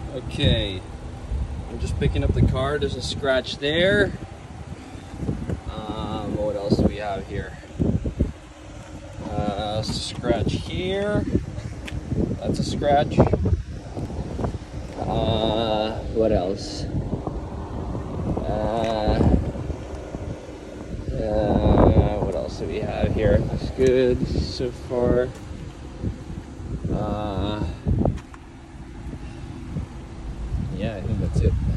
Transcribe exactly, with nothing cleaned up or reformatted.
Okay, I'm just picking up the car. There's a scratch there. Um, what else do we have here? Uh, it's a scratch here. That's a scratch. Uh, what else? Uh, uh, what else do we have here? Looks good so far. Uh, yeah, I think that's it.